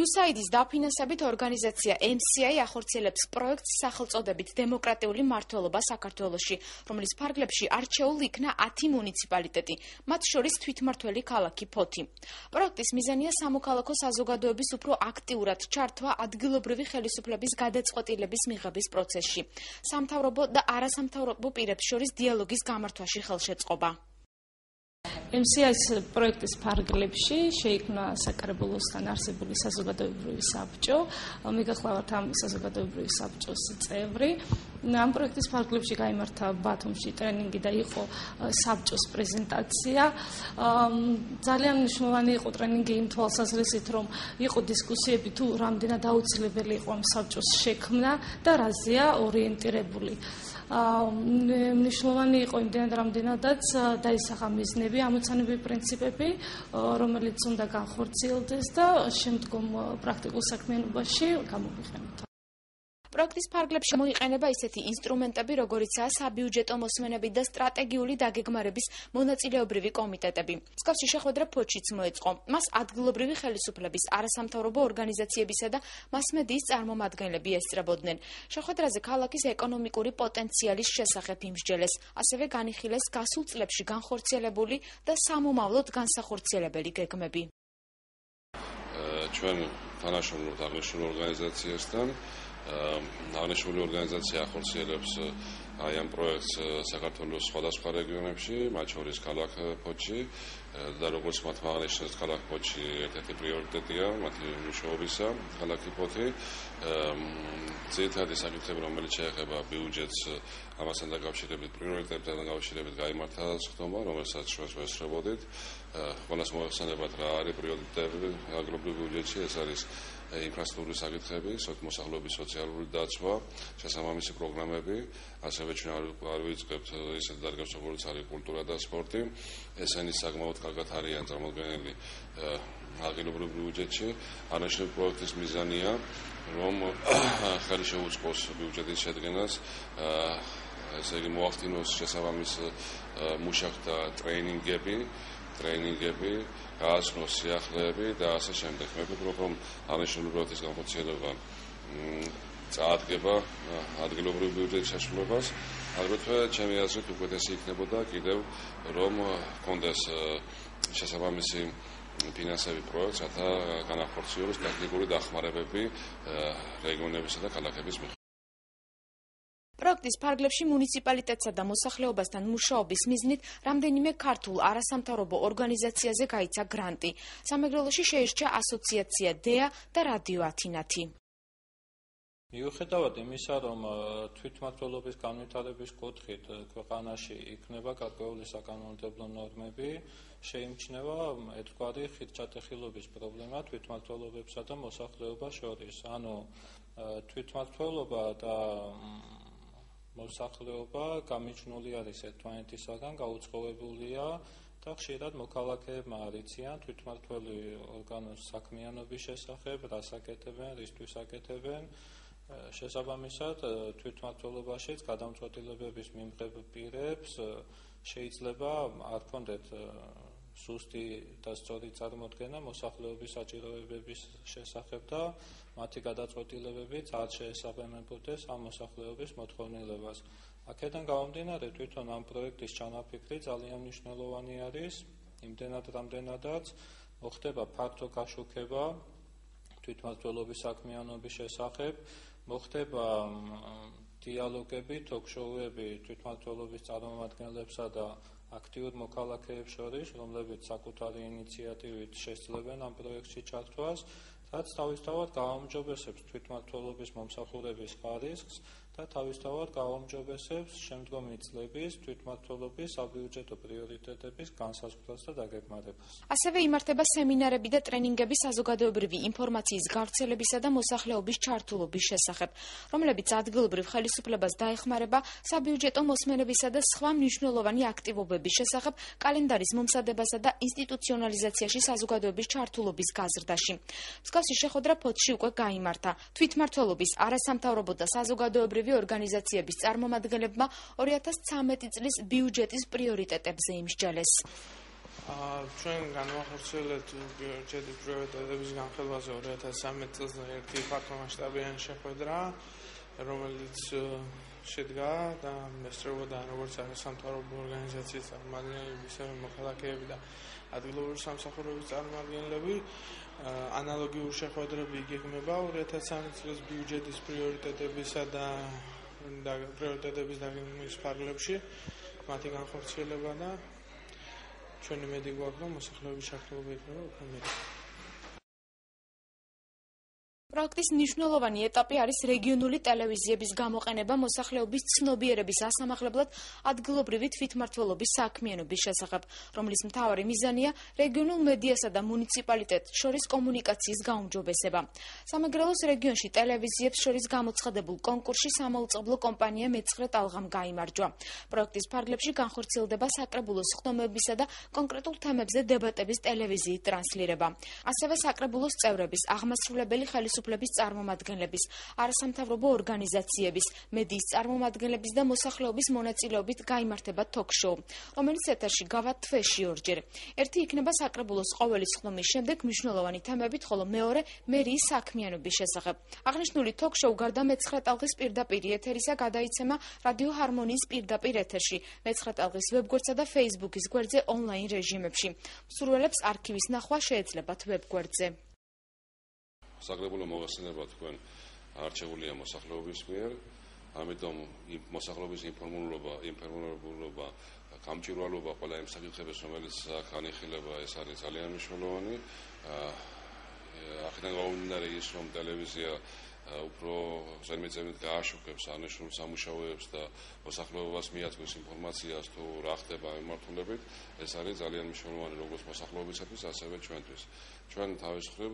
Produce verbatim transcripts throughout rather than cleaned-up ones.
იუსაიდის დაფინანსებით ორგანიზაცია ემ სი აი ახორციელებს პროექტს სახელწოდებით დემოკრატიული მმართველობა საქართველოში, რომლის ფარგლებში არჩეულ იქნა ათი მუნიციპალიტეტი, მათ შორის თვითმმართველი ქალაქი ფოთი. პროექტის მიზანია სამოქალაქო საზოგადოების უფრო აქტიურად ჩართვა ადგილობრივი ხელისუფლების გადაწყვეტილების მიღების პროცესში, სამთავრობო და არასამთავრობო პირებს შორის დიალოგის გამართვაში ხელშეწყობა. ემ სი აის პროექტის ფარგლებში შეიქმნა საკრებულოსთან არსებული საზოგადოებრივი საბჭო. მე გახლავართ ამ საზოგადოებრივი საბჭოს წევრი. ამ პროექტის ფარგლებში გაიმართა ბათუმში ტრენინგი და იყო საბჭოს პრეზენტაცია. ძალიან მნიშვნელოვანი იყო ტრენინგი იმ თვალსაზრისით, რომ იყო დისკუსიები თუ რამდენად აუცილებელი იყო ამ საბჭოს შექმნა და რაზეა ორიენტირებული. მნიშვნელოვანი იყო იმდენად, რამდენადაც დაისახა მიზნები, ამოცანები, პრინციპები, რომელიც უნდა განხორციელდეს და შემდგომ პრაქტიკულ საქმიანობაში გამოვიყენოთ. პროექტის ფარგლებში მოიყენება ისეთი ინსტრუმენტები, როგორიცაა საბიუჯეტო მოსმენები და სტრატეგიული დაგეგმარების მონაწილეობრივი კომიტეტები. მსგავსი შეხვედრა ფოთშიც მოეწყო. მას ადგილობრივი ხელისუფლების, არასამთავრობო ორგანიზაციებისა და მასმედიის წარმომადგენლები ესწრებოდნენ. შეხვედრაზე ქალაქის ეკონომიკური პოტენციალის შესახებ იმსჯელეს, ასევე განიხილეს გასულ წლებში განხორციელებული და სამომავლოდ განსახორციელებელი გეგმები. ჩვენ თანაშრომლობთ აღნიშნულ ორგანიზაციასთან. აღნიშნული ორგანიზაცია ახორციელებს აი ამ პროექტს საქართველოს სხვადასხვა რეგიონებში, მათ შორის ქალაქ ფოთში და როგორც მათმა აღნიშნეს, ქალაქ ფოთში ერთ-ერთი პრიორიტეტია მათი მუშაობისა, ქალაქი ფოთი. ძირითადი საკითხები, რომელიც შეეხება ბიუჯეტს, ამასთან დაკავშირებით პრიორიტეტებთან დაკავშირებით გაიმართა სხდომა, რომელსაც შუას ვესწრებოდით. ყველას მოეხსენებათ რა არის პრიორიტეტები აგრარულ ბიუჯეტში, ეს არის ინფრასტრუქტურის საკითხები, მოსახლეობის სოციალური დაცვა, შესაბამისი პროგრამები, ასევე ჩვენ არ ვიწყებთ ისეთ დარგებს, როგორც არის კულტურა და სპორტი. ესენი საკმაოდ კარგად არიან წარმოდგენილი ადგილობრივ ბიუჯეტში. აღნიშნული პროექტის მიზანია, რომ ხელი შეუწყოს ბიუჯეტის შედგენას, ესე იგი მოახდინოს შესაბამის მუშაკთა ტრეინინგები, ტრეინინგები, გააცნოს სიახლეები და ასე შემდეგ. მე ვფიქრობ, რომ აღნიშნული პროექტის განხორციელება წაადგება ადგილობრივ ბიუჯეტის შესრულებას. აგრეთვე ჩემი აზრით უკეთესი იქნებოდა კიდევ, რომ ჰქონდეს შესაბამისი ფინანსები პროექტს, რათა განახორციელოს ტექნიკური დახმარებები რეგიონებისა და ქალაქების მიხედვით. პროექტის ფარგლებში მუნიციპალიტეტსა და მოსახლეობასთან მუშაობის მიზნით რამდენიმე ქართულ არასამთავრობო ორგანიზაციაზე გაიცა გრანტი. სამეგრელოში შეირჩა ასოციაცია დეა და რადიო ათინათი. მიუხედავად იმისა, რომ თვითმმართველობის განვითარების კუთხით ქვეყანაში იქნება გარკვეული საკანონმდებლო ნორმები, შეიმჩნევა ერთგვარი ხიდჭატეხილობის პრობლემა თვითმმართველობებსა და მოსახლეობას შორის. ანუ თვითმმართველობა და მოსახლეობა გამიჯნული არის ერთმანეთისაგან, გაუწყობებულია და ხშირად მოქალაქეებმა არ იციან თვითმმართველი ორგანოს საქმიანობის შესახებ, რას აკეთებენ, რისთვის აკეთებენ. შესაბამისად, თვითმმართველობაშიც გადამწყვეტილებების მიმღებ პირებს შეიძლება არ ჰქონდეთ სუსტი და სწორი წარმოდგენა მოსახლეობის საჭიროებების შესახებ და მათი გადაწყვეტილებებიც არ შეესაბამებოდეს ამ მოსახლეობის მოთხოვნილებას. აქედან გამომდინარე, თვითონ ამ პროექტის ჩანაფიქრი ძალიან მნიშვნელოვანი არის, იმდენად რამდენადაც მოხდება ფართო გაშუქება თვითმმართველობის საქმიანობის შესახებ, მოხდება დიალოგები, თოქ-შოუები თვითმმართველობის წარმომადგენლებსა და აქტიურ მოქალაქეებს შორის, რომლებიც საკუთარი ინიციატივით შესძლებენ ამ პროექტში ჩართვას, რაც თავისთავად გააუმჯობესებს თვითმმართველობის მომსახურების ხარისხს და თავისთავად გააუმჯობესებს შემდგომი წლების თვითმმართველობის საბიუჯეტო პრიორიტეტების განსაზღვრას და დაგეგმარებას. ასევე იმართება სემინარები და ტრენინგები საზოგადოებრივი ინფორმაციის გავრცელებისა და მოსახლეობის ჩართულობის შესახებ, რომლებიც ადგილობრივ ხელისუფლებას დაეხმარება საბიუჯეტო მოსმენებისა და სხვა მნიშვნელოვანი აქტივობების შესახებ კალენდარის მომზადებასა და ინსტიტუციონალიზაციაში საზოგადოების ჩართულობის გაზრდაში. მსგავსი შეხვედრა ფოთში უკვე გაიმართა. თვითმმართველობის, არასამთავრობო და საზოგადოებრივი ორგანიზაციების წარმომადგენლებმა ორი ათას ცხრამეტი წლის ბიუჯეტის პრიორიტეტებზე იმსჯელეს. ჩვენ განვახორციელებთ ბიუჯეტის პრიორიტეტების განხილვაზე ორი ათას სამი წელს ერთი ფართომასშტაბიანი შეხვედრა, რომელიც შედგა და მესწრებოდა როგორც არასამთავრობო ორგანიზაციის წარმომადგენლები, ისევე მოქალაქეები და ადგილობრივი სამსახურების წარმომადგენლები. ანალოგიური შეხვედრები იგეგმება ორი ათას სამი წლის ბიუჯეტის პრიორიტეტებისა და პრიორიტეტების დაგეგმვის ფარგლებში, მათი განხორციელება და ჩვენი მედი გვაქვს, რომ მოსახლეობის ჩართულობა იქნება უფრო მეტი. პროექტის მნიშვნელოვანი ეტაპი არის რეგიონული ტელევიზიების გამოყენება მოსახლეობის ცნობიერების ასამაღლებლად ადგილობრივი თვითმმართველობის საქმიანობის შესახებ, რომლის მთავარი მიზანია რეგიონულ მედიასა და მუნიციპალიტეტ შორის კომუნიკაციის გაუმჯობესება. სამეგრელოს რეგიონში ტელევიზიებს შორის გამოცხადებულ კონკურსში სამაუწყებლო კომპანია მეცხრე ტალღამ გაიმარჯვა. პროექტის ფარგლებში განხორციელდება საკრებულოს ხდომებისა და კონკრეტულ თემებზე დებატების ტელევიზიით ტრანსლირება. ასევე საკრებულოს წევრების, აღმასრულებელი ხელისუფლების უფლების წარმომადგენლების, არასამთავრობო ორგანიზაციების, მედიის წარმომადგენლების და მოსახლეობის მონაწილეობით გაიმართება თოქ-შოუ, რომელიც ეთერში გავა თვეში ორჯერ. ერთი იქნება საკრებულოს ყოველი სხდომის შემდეგ მნიშვნელოვანი თემებით, ხოლო მეორე მერიის საქმიანობის შესახებ. აღნიშნული თოქ-შოუ გარდა მეცხრე ტალღის პირდაპირ ეთერისა გადაიცემა რადიო ჰარმონიის პირდაპირ ეთერში, მეცხრე ტალღის ვებგვერდსა და Facebook-ის გვერდზე ონლაინ რეჟიმებში. მსურველებს არქივის ნახვა შეეძლებათ ვებგვერდზე. საკრებულო მოგხსენება თქვენ არჩეულია მოსახლეობის მიერ, ამიტომ მოსახლეობის ინფორმულობა, ინფორმულობა, გამჭვირვალობა ყველა იმ საკითხების, რომელიც აქ ანიხილება, ეს არის ძალიან მნიშვნელოვანი. აქედან გამომდინარე ის, რომ ტელევიზია უფრო ზემიწევნით გააშუქებს აღნიშნულ სამუშაოებს და მოსახლეობას მიაწვდის ინფორმაციას თუ რა ხდება მიმართულებით, ეს არის ძალიან მნიშვნელოვანი როგორც მოსახლეობისათვის, ასევე ჩვენთვის. ჩვენ თავის მხრივ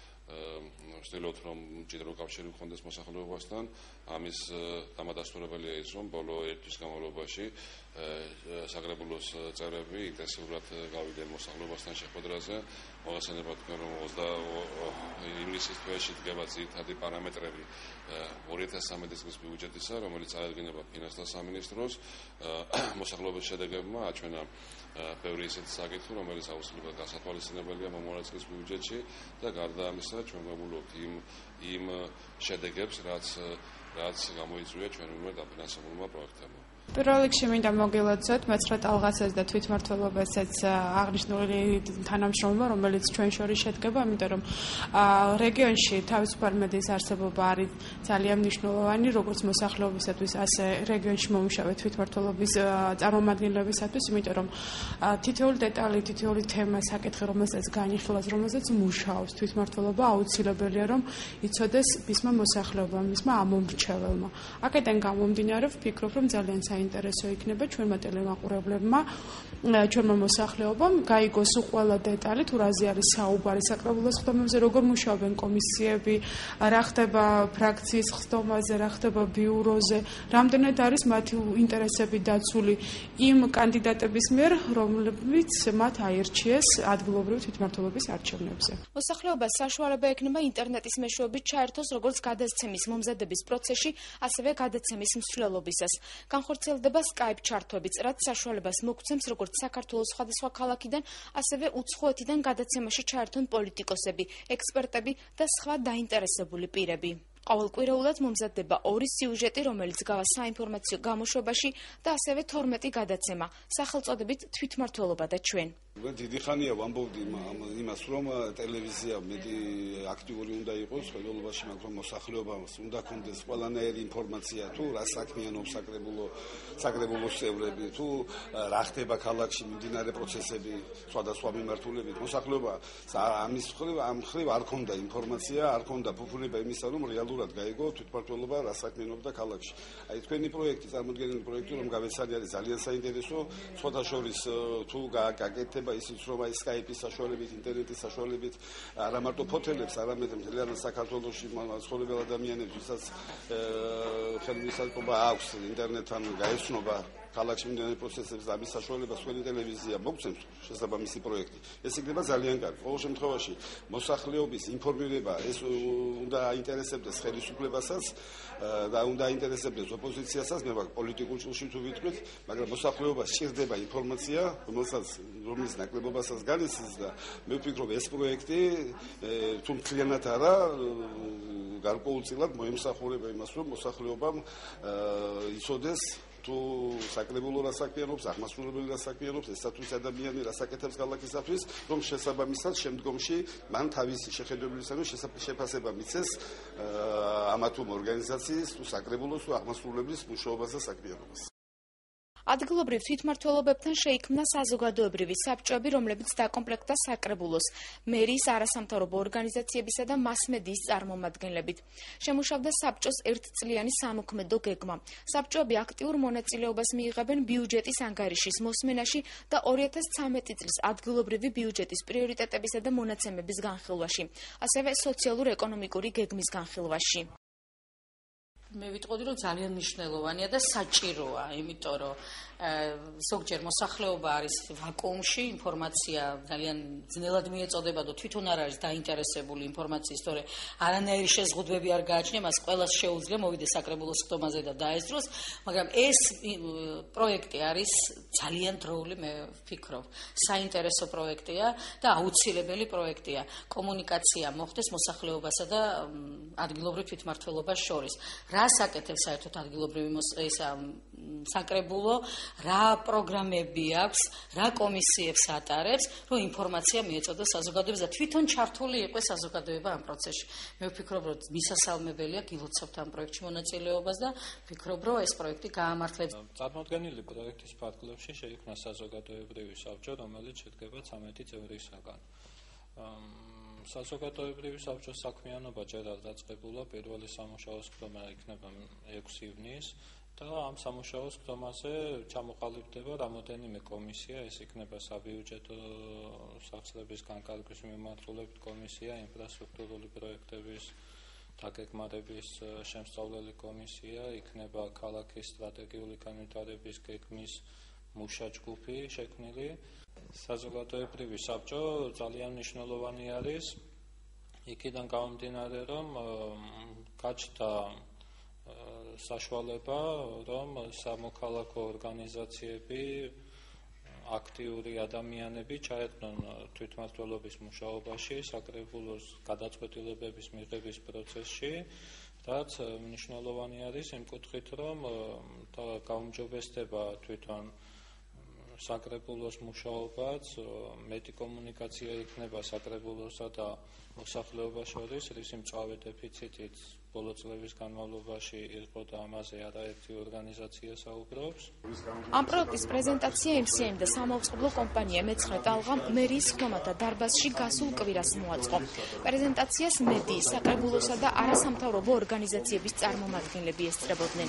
ვცდილობთ, რომ მჭიდრო კავშირი გქონდეს მოსახლეობასთან. ამის დამადასტურებელია ის, რომ ბოლო ერთ თვის განმავლობაში საკრებულოს წევრები ინტენსიურად გავიდნენ მოსახლეობასთან შეხვედრაზე. მოგხსენება თქვენ, რომ ივნისის თვეში დგება ძირითადი პარამეტრები ორი ათას სამი წლის ბიუჯეტისა, რომელიც აღედგინება ფინანსთა სამინისტროს. მოსახლეობის შედეგებმა აჩვენა ბევრი ისეთი საკითხი, რომელიც აუცილებლად გასათვალისწინებელია მომავალ წლის ბიუჯეტში და გარდა ამისა ჩვენ გვებულობთ იმ იმ შედეგებს, რაც რაც გამოიწვია ჩვენ მიერ დაფინანსებულმა პროექტებმა. პირველ რიგში მინდა მოგილოცოთ მეცხრე ტალღასაც და თვითმმართველობასაც აღნიშნული თანამშრომლობა, რომელიც ჩვენ შორის შედგება, იმიტომ რომ რეგიონში თავისუფალი მედიის არსებობა არის ძალიან მნიშვნელოვანი, როგორც მოსახლეობისათვის, ასე რეგიონში მომუშავე თვითმმართველობის წარმომადგენლებისათვის, იმიტომ რომ თითოეული დეტალი, თითოეული თემა, საკითხი, რომელსაც განიხილავს, რომელსაც მუშაობს თვითმმართველობა, აუცილებელია, რომ იცოდეს მისმა მოსახლეობამ, მისმა ამომრჩეველმა. აქედან გამომდინარე, ვფიქრობ, რომ ძალიან საინტერესო იქნება ჩვენმა ტელემაყურებლებმა, ჩვენმა მოსახლეობამ გაიგოს ყველა დეტალი, თუ რაზე არის საუბარი საკრებულოს ხდომებზე, როგორ მუშაობენ კომისიები, რა ხდება ფრაქციის ხდომაზე, რა ხდება ბიუროზე, რამდენად არის მათი ინტერესები დაცული იმ კანდიდატების მიერ, რომლებიც მათ აირჩიეს ადგილობრივი თვითმმართველობის არჩევნებზე. მოსახლეობას საშუალება ექნება ინტერნეტის მეშვეობით ჩაერთოს როგორც გადაცემის მომზადების პროცესში, ასევე გადაცემის მსვლელობისას. განხორციელდება Skype ჩართვებიც, რაც საშუალებას მოგცემს როგორც საქართველოს სხვადასხვა ქალაქიდან, ასევე უცხოეთიდან გადაცემაში ჩაერთონ პოლიტიკოსები, ექსპერტები და სხვა დაინტერესებული პირები. ყოველკვირეულად მომზადდება ორი სიუჟეტი, რომელიც გავა საინფორმაციო გამოშვებაში და ასევე თორმეტი გადაცემა, სახელწოდებით თვითმმართველობა და ჩვენ. დიდი ხანია ვამბობდი იმას, რომ ტელევიზია მეტი აქტიური უნდა იყოს ხელოვნებაში, მაგრამ მოსახლეობას უნდა ქონდეს ყველანაირი ინფორმაცია, თუ რა საქმიანობს საკრებულო, საკრებულოს წევრები, თუ რა ხდება ქალაქში მიმდინარე პროცესები, სხვადასხვა მიმართულებით. მოსახლეობა ამის მხრივ, ამ მხრივ არ ქონდა ინფორმაცია, არ ქონდა ფუფუნება იმისა, რომ რეალურად გაიგო თვითმმართველობა რა საქმიანობდა ქალაქში. აი თქვენი პროექტი, წარმოდგენილი პროექტი, რომ გავეცანი არის ძალიან საინტერესო, სხვათა შორის თუ გაკეთდება ისიც რომ აი Skype-ის საშუალებით, ინტერნეტის საშუალებით არა მარტო ფოთელებს, არამედ მთლიანად საქართველოში ცხოვრებელ ადამიანებს, ვისაც ხელმისაწვდომობა აქვს ინტერნეტთან გაეცნობა ქალაქში მიმდინარე პროცესებს და ამის საშუალებას თქვენი ტელევიზია მოგცემს შესაბამისი პროექტი. ეს იქნება ძალიან კარგი. ყოველ შემთხვევაში მოსახლეობის ინფორმირება ეს უნდა აინტერესებდეს ხელისუფლებასაც და უნდა აინტერესებდეს ოპოზიციასაც, მე ვარ პოლიტიკურ ჭრილში თუ ვიტყვით, მაგრამ მოსახლეობას სჭირდება ინფორმაცია, რომელსაც რომლის ნაკლებობასაც განიცდის და მე ვფიქრობ ეს პროექტი თუ მთლიანად არა გარკვეულწილად მოემსახურება იმას, რომ მოსახლეობამ იცოდეს თუ საკრებულო რა საქმიანობს, აღმასრულებელი რა საქმიანობს, ესათვის ადამიანი რა საკეთებს ქალაქისათვის, რომ შესაბამისად შემდგომში მან თავისი შეხედულებისგან შეფასება მიცეს ამა თუ ორგანიზაციის, თუ საკრებულოს, თუ აღმასრულებლის მუშაობას და საქმიანობას. ადგილობრივ თვითმმართველობებთან შეიქმნა საზოგადოებრივი საბჭოები, რომლებიც დაკომპლექტდა საკრებულოს, მერიის არასამთავრობო ორგანიზაციებისა და მასმედიის წარმომადგენლებით. შემუშავდა საბჭოს ერთწლიანი სამოქმედო გეგმა. საბჭოები აქტიურ მონაწილეობას მიიღებენ ბიუჯეტის ანგარიშის მოსმენაში და ორი ათას ცხრამეტი წლის ადგილობრივი ბიუჯეტის პრიორიტეტებისა და მონაცემების განხილვაში, ასევე სოციალურ-ეკონომიკური გეგმის განხილვაში. მე ვიტყოდი, რომ ძალიან მნიშვნელოვანია და საჭიროა, იმიტომ რომ ზოგჯერ მოსახლეობა არის ვაკუუმში, ინფორმაცია ძალიან ძნელად მიეწოდება და თვითონ არ არის დაინტერესებული ინფორმაციის, თორე არანაირი შეზღუდვები არ გააჩნია, მას ყველას შეუძლია მოვიდეს საკრებულოს ხტომაზე და დაესწროს, მაგრამ ეს პროექტი არის ძალიან დროული, მე ვფიქრობ, საინტერესო პროექტია და აუცილებელი პროექტია. კომუნიკაცია მოხდეს მოსახლეობასა და ადგილობრივ თვითმმართველობას შორის. რა საკეთებს საერთოდ ადგილობრივი ესა საკრებულო, რა პროგრამები აქვს, რა კომისიებს ატარებს, რომ ინფორმაცია მიეწოდოს საზოგადოებას და თვითონ ჩართული იყოს საზოგადოება ამ პროცესში. მე ვფიქრობ, რომ მისასალმებელია გილოცავთ ამ პროექტში მონაწილეობას და ვფიქრობ, რომ ეს პროექტი გაამართლებს. წარმოდგენილი პროექტის ფარგლებში შეიქმნა საზოგადოებრივი საბჭო, რომელიც შედგება ცამეტი წევრისაგან. საზოგადოებრივი საბჭოს საქმიანობა ჯერ არ დაწყებულა, პირველი სამუშაო სხდომა იქნება ექვსი ივნისს და ამ სამუშაო სხდომაზე ჩამოყალიბდება რამოდენიმე კომისია, ეს იქნება საბიუჯეტო სახსრების განკარგვის მიმართულებით კომისია, ინფრასტრუქტურული პროექტების დაგეგმარების შემსწავლელი კომისია, იქნება ქალაქის სტრატეგიული განვითარების გეგმის მუშა ჯგუფი შექმნილი. საზოგადოებრივი საბჭო ძალიან მნიშვნელოვანი არის იქიდან გამომდინარე, რომ გაჩნდა საშუალება, რომ სამოქალაქო ორგანიზაციები, აქტიური ადამიანები ჩაერთონ თვითმმართველობის მუშაობაში, საკრებულოს გადაწყვეტილებების მიღების პროცესში, რაც მნიშვნელოვანი არის იმ კუთხით, რომ გაუმჯობესდება თვითონ საკრებულოს მუშაობაც, მეტი კომუნიკაცია იქნება საკრებულოსა და მოსახლეობას შორის, რისი მწვავე დეფიციტით ბოლო წლების განმავლობაში იყო და ამაზე არაერთი ორგანიზაცია საუბრობს. ამ პროექტის პრეზენტაცია ემ სი აიმ და სამაუწყებლო კომპანია მეცხრე ტალღამ მერიის ხტომათა დარბაზში გასულ კვირას მოაწყო. პრეზენტაციას მედიის, საკრებულოსა და არასამთავრობო ორგანიზაციების წარმომადგენლები ესწრებოდნენ.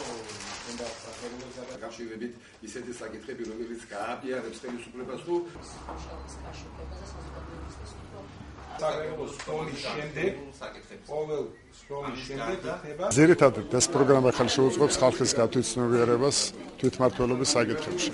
გაშივრებით ისეთი საკითხები, რომელიც გააფიარებს ხელისუფლებას თუ საკრებულოს სხდომის შემდეგ ყოველ სხდომის შემდეგ იქნება ძირითადად ეს პროგრამა ხალხს შეუწყობს ხალხის გათვითცნობიერებას თვითმმართველობის საკითხებში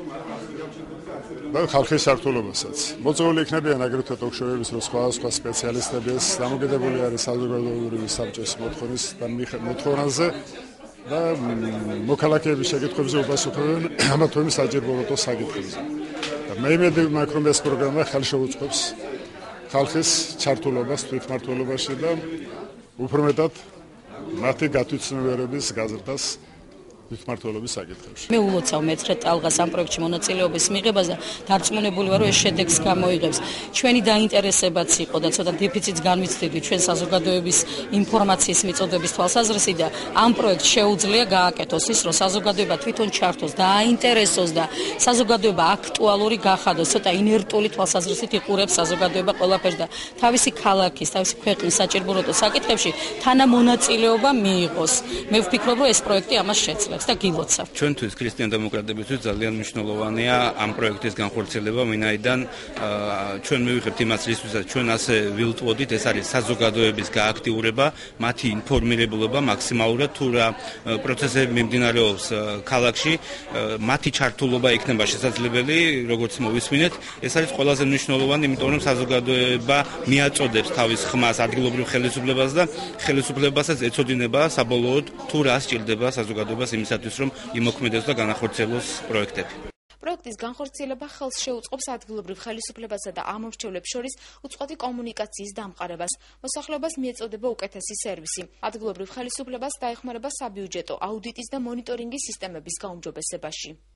და ხალხის სართულობასაც. მოწვეული იქნებიან აგრეთვე ტოქ-შოუების რო სხვა სხვა სპეციალისტები, ეს დამოკიდებული არის საზოგადოებრივი საბჭოს მოთხოვნის და მოთხოვნაზე და მოქალაქეების შეკითხვებზე უპასუხებენ ამა თუ იმ საჭიროებო საკითხებზე. და მე იმედი მაქვს, რომ ეს პროგრამა ხალხს შეუწყობს ხალხის ჩართულობას თვითმმართველობაში და უფრო მეტად მათი გათვითცნობიერების გაზრდას თვითმმართველობის საკითხებში. მე ულოცავ მეცხრე ტალღას ამ პროექტში მონაწილეობის მიღებას და დარწმუნებული ვარ, რომ ეს შედეგს გამოიღებს. ჩვენი დაინტერესებაც იყო და ცოტა დეფიციტს განვიცდიდი ჩვენ საზოგადოების ინფორმაციის მიწოდების თვალსაზრისით და ამ პროექტს შეუძლია გააკეთოს ის, რომ საზოგადოება თვითონ ჩართოს და აინტერესოს და საზოგადოება აქტუალური გახადოს, ცოტა ინერტული თვალსაზრისით იყურებს საზოგადოება ყველაფერს და თავისი ქალაქის, თავისი ქვეყნის საჭიროებო საკითხებში თანამონაწილეობა მიიღოს. მე ვფიქრობ, რომ ეს პროექტი ამას შეძლებს. და გილოცავთ. ჩვენთვის ქრისტიან-დემოკრატებისთვის ძალიან მნიშვნელოვანია ამ პროექტის განხორციელება, ვინაიდან ჩვენ მივიღებთ იმას, რისთვისაც ჩვენ ასე ვილტვოდით, ეს არის საზოგადოების გააქტიურება, მათი ინფორმირებულობა მაქსიმალურად თუ რა პროცესები მიმდინარეობს ქალაქში, მათი ჩართულობა იქნება შესაძლებელი, როგორც მოვისმინეთ, ეს არის ყველაზე მნიშვნელოვანი, იმიტომ რომ საზოგადოება მიაწოდებს თავის ხმას ადგილობრივ ხელისუფლებას და ხელისუფლებასაც ეცოდინება საბოლოოდ თუ რა სჭირდება საზოგადოებას იმისათვის, რომ იმოქმედოს და განახორციელოს პროექტები. პროექტის განხორციელება ხელს შეუწყობს ადგილობრივ ხელისუფლებასა და ამომრჩევლებს შორის უწყვეტი კომუნიკაციის დამყარებას. მოსახლეობას მიეწოდება უკეთესი სერვისი. ადგილობრივ ხელისუფლებას დაეხმარება საბიუჯეტო, აუდიტის და მონიტორინგის სისტემების გაუმჯობესებაში.